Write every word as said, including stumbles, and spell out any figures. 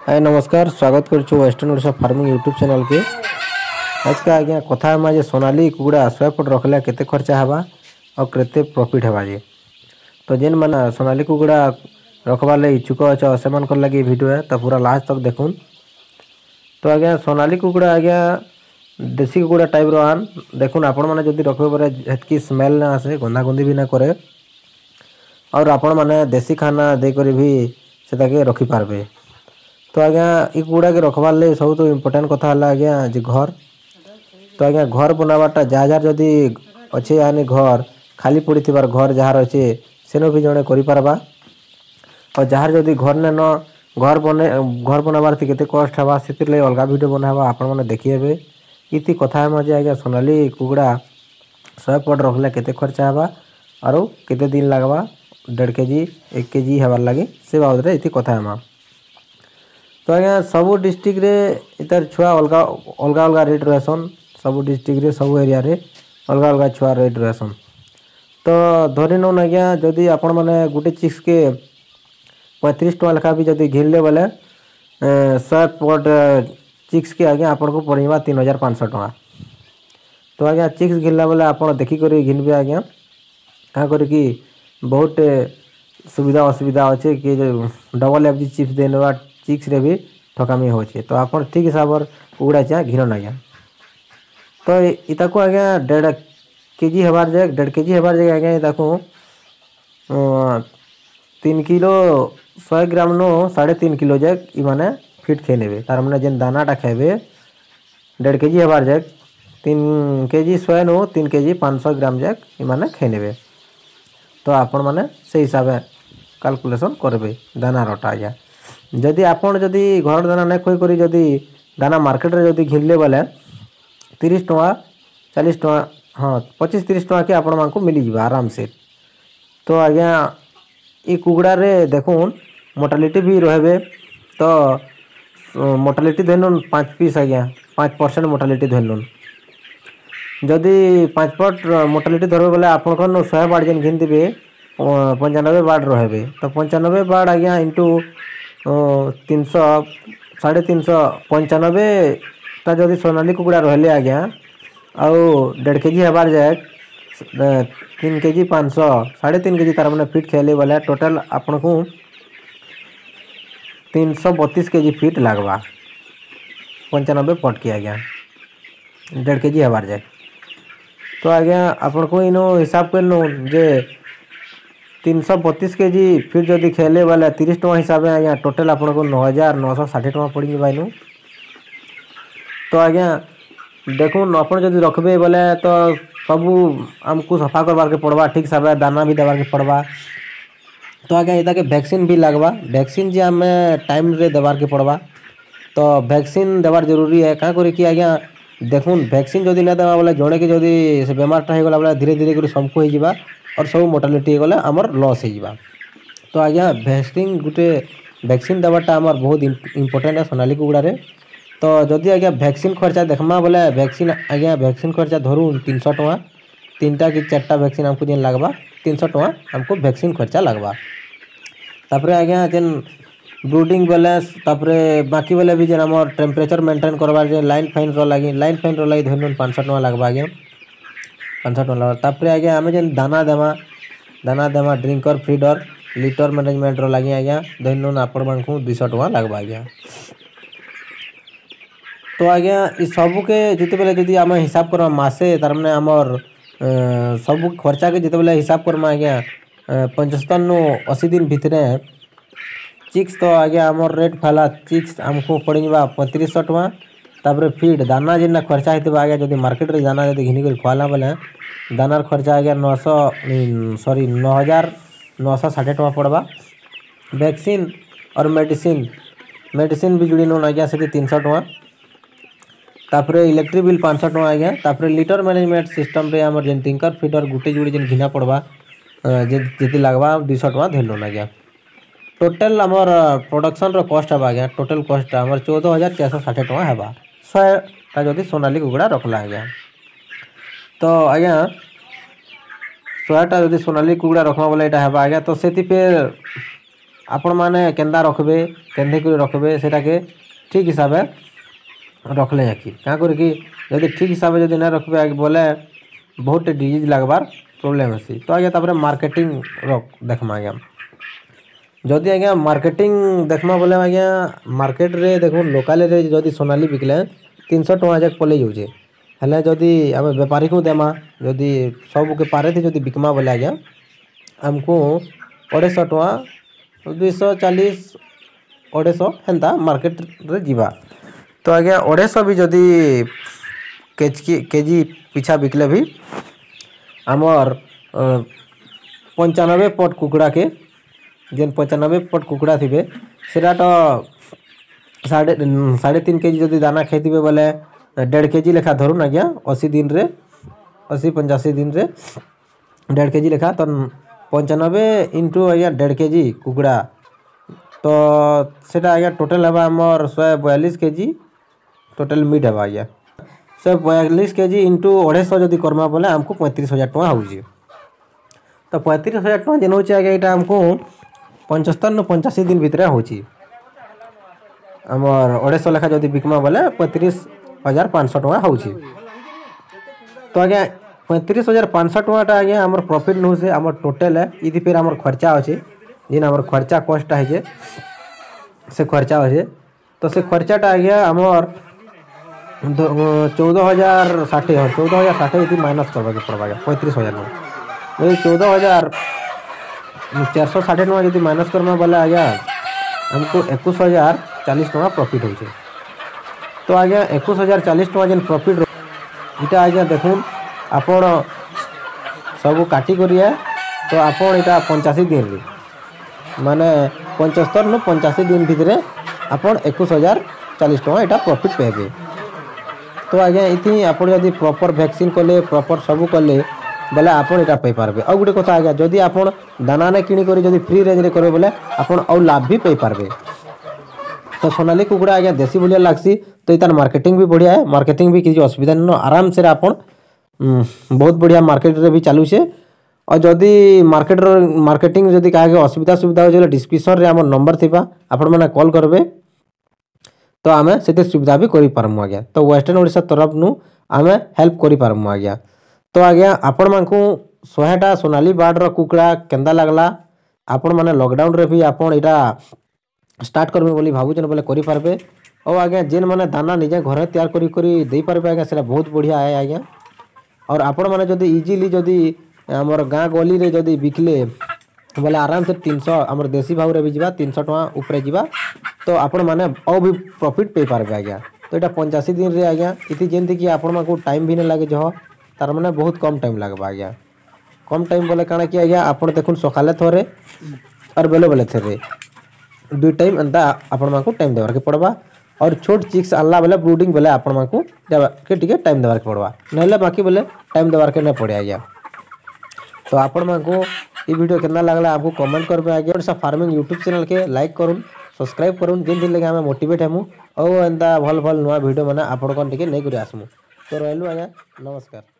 हाय नमस्कार स्वागत करुछु western Odisha farming YouTube channel के। आज का आज्ञा कथा है जे सोनाली कुकुड़ा शहे फुट रखले केते खर्चा हेबा और केते प्रॉफिट हेबा जे। तो जेन मन सोनाली कुकुड़ा रखबा ले इच्छुक अछ सेमान कर लगी वीडियो है तो पूरा लास्ट तक देखुन। तो आज्ञा सोनाली कुकुड़ा आज्ञा देसी कुकुड़ा टाइप रहान देखुन आपण माने जदी रखबे परे हेतकी स्मेल ना आसे गंदा गंदी भी ना करे और आपण माने देसी खाना दे करी भी सेटा के रखी पारबे। तो आज्ञा ई कुकुड़ा के रखबार ले सब तो इम्पोर्टेंट कथा है आज्ञा जे घर। तो आज्ञा घर बनावाटा जहाँ जहाँ जदि अच्छे यानी घर खाली पड़ी थिबार घर जहाँ अच्छे सेनो भी जड़े करि पारबा और जहाँ जदि घर ने न घर बने घर बनाबार थी केते कष्ट हेबा सेतिर ले अलगा वीडियो बनाबा आपण माने देखिएबे। इति कथा है मजे आज्ञा सोनाली कुकुड़ा शहे फुट रखले केते खर्चा हेबा और केते दिन लागबा डेढ़ केजी एक केजी हेबार लगे से बाबद रे इति कथा है। तो आज्ञा सबू डिस्ट्रिक्ट रे इतार छुआ अलग अलग अलग रेट रहसन सबू डिस्ट्रिक्ट रे सब एरिया रे अलग अलग छुआ रेट रहसन। तो धरी नौन आज्ञा जदि आपण माने गुटे चिक्स के पैंतीस टका लेखा भी जदि घिनले बेले शहे फुट चिक्स के आज्ञा आपन को पड़ीबा तीन हजार पाँच सौ टका। तो आज्ञा चिक्स घिनला बेले आपण देखी करी घिनबे आज्ञा का करी कि बहुत सुविधा असुविधा अच्छे कि डबल एफ जी चिप्स देने चिक्स रे भी ठकामी होचे। तो आप ठीक हिसाब कुकुड़ा चा घिन आज्ञा। तो इता को आज्ञा डेढ़ केजी हेबार जगह डेढ़ केजी हेबार जगह आज्ञा इता को तीन किलो सौ ग्राम नो साढ़े तीन किलो जग इ माने फिट खे नेबे तार माने जेन दानाटा खेबे डेढ़ केजी हेबार जग तीन केजी सौ नो तीन केजी पाँच सौ ग्राम जग इ माने खे नेबे। तो आपण माने से हिसाब कैलकुलेशन करबे दाना रटा आज्ञा। जदि आपण जदि घर दाना नहीं खोई करी जदि दाना मार्केट रे जदि घिनले बेले तीस टका चालीस टका हाँ पच्चीस तीस टका के आपण मानकु मिली जिबा आराम से। तो आज्ञा ई कुकुड़ा रे देखुन मोर्टालिटी भी रहबे। तो मोर्टालिटी धनुन पाँच पीस आज्ञा पाँच परसेंट मोर्टालिटी धनुन जदि पाँच फट मोर्टालिटी धरबे बेले आपण कन सौ बाट जेन घिन दिबे पंचानबे बाट रहबे। तो पंचानबे बाट आज्ञा इंटू तीन सौ साढ़े तीन सौ पंचानबे ता जदि सोनाली कुकुड़ा रहले आज्ञा आउ डेढ़ केजी हेबार जाए तीन केजी पाँच सौ साढ़े तीन केजी तार मैंने फिट खेले वाला टोटल आपन को तीन सौ बत्तीस केजी फिट लगवा पंचानबे पट के आज्ञा डेढ़ केजी हेबार जाए। तो आज्ञा आपन को इनो हिसाब कर लो जे तीन सौ बत्तीस केजी फिर जदि खेले वाला तीस टका हिसाब से आज्ञा टोटल आपन को नौ हजार नौ सौ षाठी टका पड़ी जाइनु। तो आज्ञा देखुन अपन जदि रखबे बोले तो सबू आमको सफा करबार के पड़वा ठीक हिसाब दाना भी देवार के पड़वा। तो आज्ञा इता के वैक्सीन भी लगवा वैक्सीन जे आमे टाइम रे देवार के पड़वा। तो वैक्सीन देवार जरूरी है क्या करी कि आज्ञा देखुन वैक्सीन जदि ना देवा बोले जड़े के जदि से बेमारटा हो गला बोले धीरे धीरे कर सबको हो जावा और सब मोर्टालिटी गले आमर लॉस हो जावा। तो आज्ञा वैक्सीन गुटे वैक्सीन देवाटा आमर बहुत इम्पोर्टेंट है सोनाली कुकुड़ा रे। तो जदि आज्ञा वैक्सीन खर्चा देखमा बोले वैक्सीन आज्ञा वैक्सीन खर्चा धरू तीन सौ टका तीनटा कि चार्टा वैक्सीन हमको जेन लगवा तीन सौ टका हमको वैक्सीन खर्चा लगवा। तापरे आज्ञा जेन ब्रूडिंग बैलेंस तापरे बाकी बेले भी जेन आमर टेम्परेचर मेंटेन करवार जे लाइन फाइन रो लगी लाइन फाइन रो लगी धरन पाँच सौ टका लगवा आज्ञा पाँच सौ टका लगवा। तापरे आज्ञा आमे जेन दाना देमा दाना देमा ड्रिंकर फीडर लिटर मैनेजमेंट रो लगी आज्ञा धरन आपण मानकु दो सौ टका लगवा आज्ञा। तो आज्ञा इ सबू के जिते बेले जदि आम हिसाब करमा मासे तार माने आमर सबू खर्चा के जिते बेले हिसाब करमा आज्ञा पचहत्तर नु अस्सी दिन भितरे चिक्स तो आज्ञा आमर रेट फाला चिक्स आमको पड़ीबा पैंतीस सौ टका। तापरे फीड दाना जेना खर्चा होता आज्ञा जदि मार्केट रे दाना जदि घिनी कर खुआला बेले दानार खर्चा आज्ञा नौ सौ सॉरी नौ हजार नौ सौ षाठी टका पड़वा। वैक्सीन और मेडिसिन मेडिसिन भी जुड़ी नौन आज्ञा से तीन सौ टका। तापरे इलेक्ट्रिक बिल पाँच सौ टका आज्ञा। तापरे लीटर मैनेजमेंट सिस्टम रे आमर जेन टिंकर फीडर गुटे जुड़ी जेन घिना पड़वा जे जति लगवा दो सौ टका धरलो आज्ञा। टोटल आमर प्रोडक्शन रो कॉस्ट है आज्ञा टोटल कॉस्ट आमर चौदह हजार चार सौ षाठी टका है शहेटा जदि सोनाली कुकुड़ा रखला आज्ञा। तो आज्ञा शहेटा जदि सोनाली कुकुड़ा रखमा बोले यहाँ है आज्ञा। तो से आपण मैंने केन्दा रखबे केन्धे कर रखबे सेटा के ठीक हिसाब से रखले जाकि क्या करके जब ठीक हिसाब से जब नहीं रखबे बोले बहुत डिजीज लगवार प्रोब्लेम हेसी। तो आज्ञा तापर मार्केटिंग रख देखमा आज्ञा जदि आज्ञा मार्केटिंग देखमा बोले आज्ञा मार्केट रे देखो लोकाल रे जदि सोनाली बिकले तीन सौ टଙ୍କା जाक पलि जाऊे हेले जदि आम बेपारी को देमा जदि सब के पारे थी जदि बिकमा बोले आज्ञा आमको अढ़ाई सौ टଙ୍କା दुईश चालीस अढ़ाई हेन्ता मार्केट रे जीवा। तो आज्ञा अढ़ाई भी जदि केजी केजी पिछा बिकले भी आमर पंचानबे पट कुकड़ा के जेन पंचानबे पट कुकड़ा थे सेटा तो साढ़े साढ़े तीन के जी जदि दाना खाइबे बोले डेढ़ के जी लेखा धरुन आज्ञा अशी दिन रे अशी पंचाशी दिन रे डेढ़ के जी लेखा तो पंचानबे इंटू आज्ञा डेढ़ के जी कुकड़ा तो सेटा आज्ञा टोटल है आमर शहे बयालीस के जी टोटल मीट है आज्ञा शहे बयालीस के जी इंटू अढ़ाई जदि करमा बोले आमको पैंतीस हजार टଙ୍କା हो। तो पैंतीस हजार टଙ୍କା जेन हो आज्ञा यहाँ आमको पंचस्तर न पंचाशी दिन भितर होमर अढ़ाई लेखा जदि बिकमा बोले पैंतीस हजार पाँच सौ टଙ୍କା हो। तो आज्ञा पैंतीस हजार पाँच सौ टଙ୍କା आज्ञा आमर प्रॉफिट नु से आमर टोटल है इधि फिर आमर खर्चा अच्छे जेन आमर खर्चा कॉस्ट है से खर्चा अच्छे। तो से खर्चाटा आज्ञा आमर चौदह हजार षाठी चौदह हजार षाठी ये माइनस करवा के पड़वा पैंतीस हजार चौदह हजार चार सौ षाठी टଙ୍କା जब माइनस करमा बोले आज्ञा हमको एकुश हजार चालीस टଙ୍କା प्रॉफिट हो। तो आज्ञा एकुश हजार चालीस टଙ୍କା जेन प्रॉफिट इटा आज्ञा देखुन आपण सब काटी करिए तो आपण इटा पंचाशी दिन रे माने पंचस्तर न पंचाशी दिन भितर आपण एकुश हजार चालीस टଙ୍କା इटा प्रॉफिट पेबे। तो आज्ञा इथि आपण यदि प्रॉपर वैक्सीन कले प्रॉपर सब कले बोले आपन इटा पाई पारबे। और गोटे कथा आज्ञा जदि आपन दाना ने किणी करी जदि फ्री रेंज रे करबे बोले आपन और लाभ भी पाई पारबे। तो सोनाली कुकुड़ा आज्ञा देसी बढ़िया लागसी तो इतार मार्केटिंग भी बढ़िया है मार्केटिंग भी किसी असुविधा नहीं आराम से आपन बहुत बढ़िया मार्केट रे भी चालू छे। और जदि मार्केट मार्केटिंग जदि काहे असुविधा सुविधा हो डिस्क्रिप्शन रे हमर नंबर थिबा आपण माने कॉल करबे तो आमे सेते सुविधा भी करि पारमु आज्ञा। तो वेस्टर्न ओडिशा तरफ नु आमे हेल्प करि पारमु आज्ञा। तो आज्ञा आपण मानकु शहेटा सोनाली बार्ड रो कुकड़ा केंदा लागला आपण माने लॉकडाउन रे भी आपण इटा स्टार्ट करबे बोली भाबुचन बोले करि पारबे। और आज्ञा जेन माने दाना निजे घरे तैयार करि करि देई पारबे आज्ञा सेटा बहुत बढ़िया है आज्ञा। और आपण माने जदि इजीली जदि हमर गाँ गली रे जदि बिकले बोले आराम से तीन सौ आमर देसी भाव रे भी जीवा तीन सौ टଙ୍କା ऊपर जीवा तो आपण माने और भी प्रॉफिट पे पारबे आज्ञा। तो इटा पंचाशी दिन रे आज्ञा इति जेंति कि आपण मानकु टाइम भी न लागे जह तार माने बहुत कम टाइम लगबा आज्ञा। कम टाइम बोले काना कि आज्ञा आपण देखुन सकाले थोरे और बेले बेले थोरे दुई टाइम एंता आपण मानकु टाइम देबार के पड़बा। और छोट चिक्स आनला बेले ब्रूडिंग बेले आपण मानकु के टिके टाइम देबार के पड़बा नहले बाकी बेले टाइम देबार के न पड़े आज्ञा। तो आपण मानकु ये वीडियो केतना लागला आपको कमेंट करबे आज्ञा। ओडिशा फार्मिंग यूट्यूब चैनल के लाइक करूँ सब्सक्राइब करूँ जिन दिन लगे आम मोटिवेट हेमु और एंता भल भल नुआ वीडियो माने आपण कन टिके नै करि आसमु। तो रहलु आज्ञा नमस्कार।